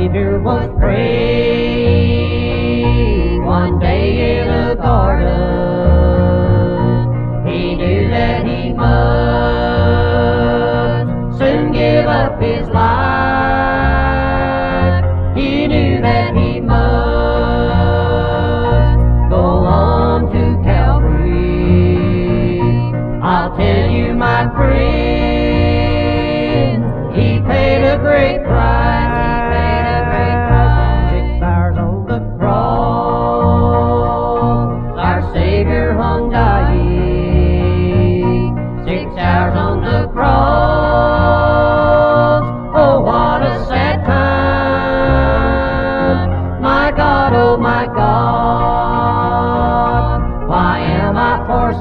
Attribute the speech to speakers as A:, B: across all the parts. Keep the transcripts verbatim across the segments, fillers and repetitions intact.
A: Savior was praying one day in a garden. He knew that he must soon give up his life. He knew that he must go on to Calvary. I'll tell you, my friend, he paid a great price. Savior hung dying, six hours on the cross. Oh, what a sad time. My God, oh my God, why am I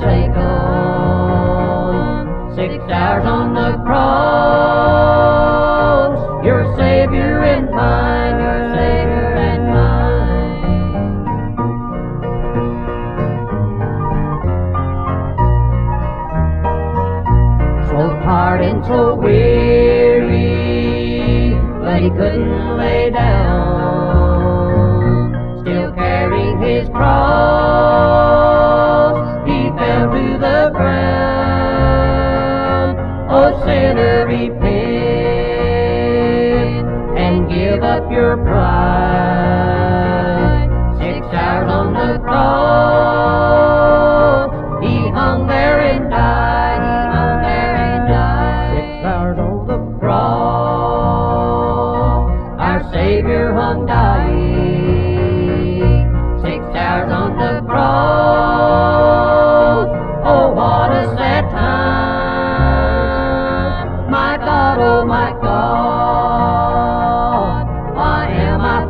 A: forsaken? Six hours on the cross, your Savior and mine, your Savior and mine. So tired and so weary, but he couldn't lay down. Still carrying his cross, he fell to the ground. Oh, sinner, repent and give up your pride. Six hours on the cross, he hung there and died. Savior hung dying, six hours on the cross. Oh, what a sad time. My God, oh my God, why am I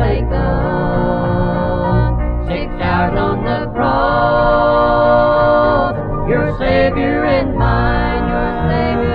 A: forsaken? Six hours on the cross, your Savior and mine, your Savior.